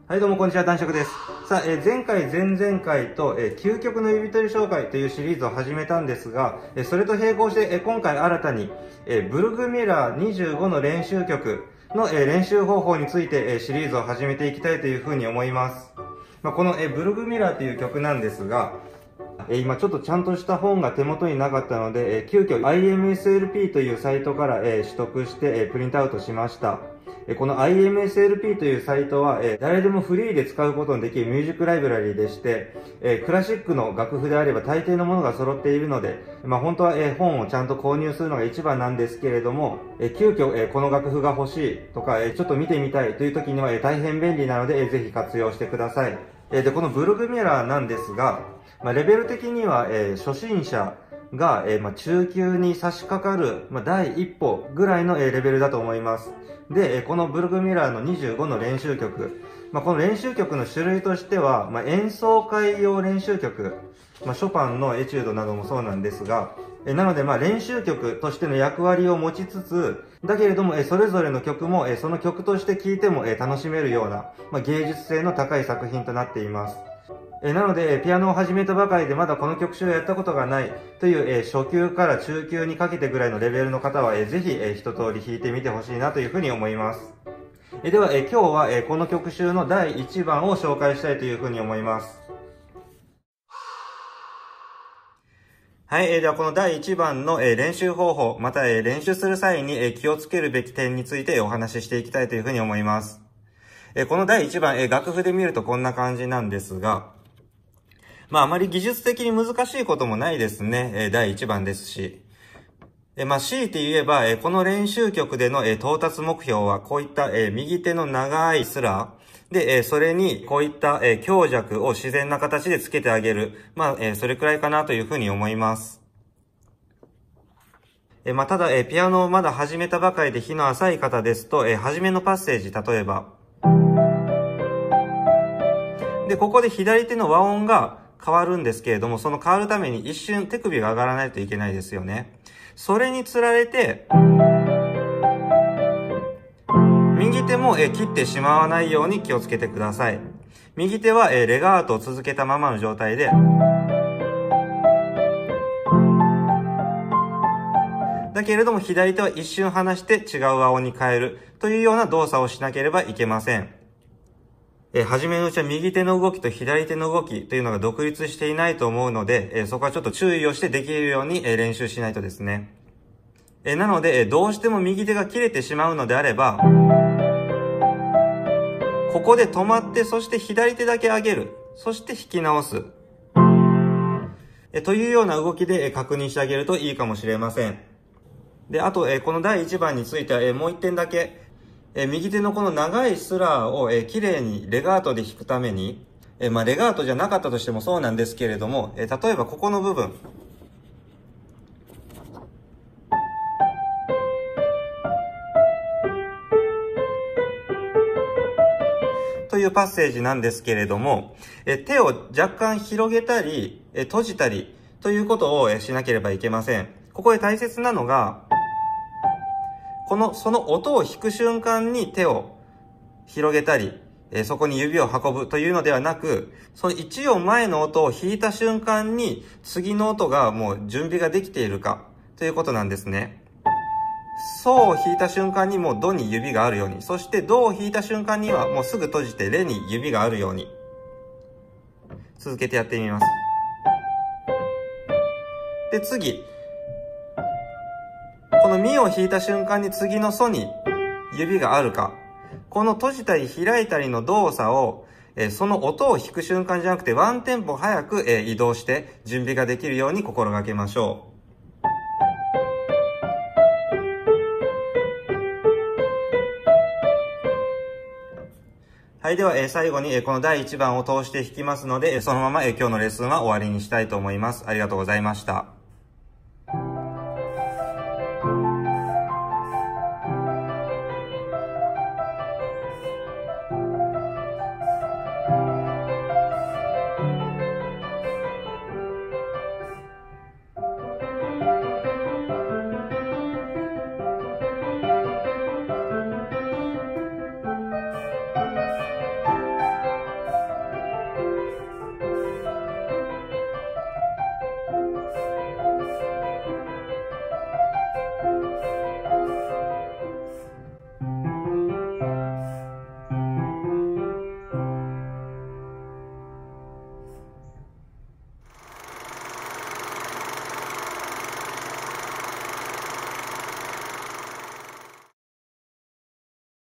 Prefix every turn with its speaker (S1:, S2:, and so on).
S1: はい、どうもこんにちは、男爵です。さあ、前回、前々回と、究極の指取り紹介というシリーズを始めたんですが、それと並行して、今回新たに、ブルグミラー25の練習曲の、練習方法について、シリーズを始めていきたいというふうに思います。この、ブルグミラーという曲なんですが、今ちょっとちゃんとした本が手元になかったので、急遽 IMSLP というサイトから、取得して、プリントアウトしました。この IMSLP というサイトは、誰でもフリーで使うことのできるミュージックライブラリーでして、クラシックの楽譜であれば大抵のものが揃っているので、本当は、本をちゃんと購入するのが一番なんですけれども、急遽、この楽譜が欲しいとか、ちょっと見てみたいという時には、大変便利なので、ぜひ活用してください。で、このブルグミラーなんですが、レベル的には、初心者が、中級に差し掛かる、第一歩ぐらいの、レベルだと思います。で、このブルグミラーの25の練習曲。この練習曲の種類としては、演奏会用練習曲。ショパンのエチュードなどもそうなんですが、なので、練習曲としての役割を持ちつつ、だけれども、それぞれの曲も、その曲として聴いても、楽しめるような、芸術性の高い作品となっています。なので、ピアノを始めたばかりでまだこの曲集をやったことがないという、初級から中級にかけてぐらいのレベルの方は、ぜひ、一通り弾いてみてほしいなというふうに思います。では、今日は、この曲集の第1番を紹介したいというふうに思います。はい、ではこの第1番の、練習方法、また、練習する際に、気をつけるべき点についてお話ししていきたいというふうに思います。この第1番、楽譜で見るとこんな感じなんですが、あまり技術的に難しいこともないですね。第1番ですし。強いて言えば、この練習曲での到達目標は、こういった右手の長いスラーで、それにこういった強弱を自然な形でつけてあげる。それくらいかなというふうに思います。ただ、ピアノをまだ始めたばかりで日の浅い方ですと、初めのパッセージ、例えば。で、ここで左手の和音が変わるんですけれども、その変わるために一瞬手首が上がらないといけないですよね。それにつられて、右手も切ってしまわないように気をつけてください。右手はレガートを続けたままの状態で、だけれども左手は一瞬離して違う和音に変えるというような動作をしなければいけません。はじめのうちは右手の動きと左手の動きというのが独立していないと思うので、そこはちょっと注意をしてできるように練習しないとですね。なので、どうしても右手が切れてしまうのであれば、ここで止まって、そして左手だけ上げる。そして弾き直す。というような動きで確認してあげるといいかもしれません。で、あと、この第1番については、もう1点だけ。右手のこの長いスラーを綺麗にレガートで弾くために、レガートじゃなかったとしてもそうなんですけれども、例えばここの部分。というパッセージなんですけれども、手を若干広げたり、閉じたりということをしなければいけません。ここで大切なのが、その音を弾く瞬間に手を広げたり、そこに指を運ぶというのではなく、その1音前の音を弾いた瞬間に、次の音がもう準備ができているかということなんですね。ソを弾いた瞬間にもうドに指があるように、そしてドを弾いた瞬間にはもうすぐ閉じてレに指があるように。続けてやってみます。で、次。このミを弾いた瞬間に次のソに指があるか。この閉じたり開いたりの動作を、その音を弾く瞬間じゃなくてワンテンポ早く移動して準備ができるように心がけましょう。はい。では、最後にこの第1番を通して弾きますので、そのまま今日のレッスンは終わりにしたいと思います。ありがとうございました。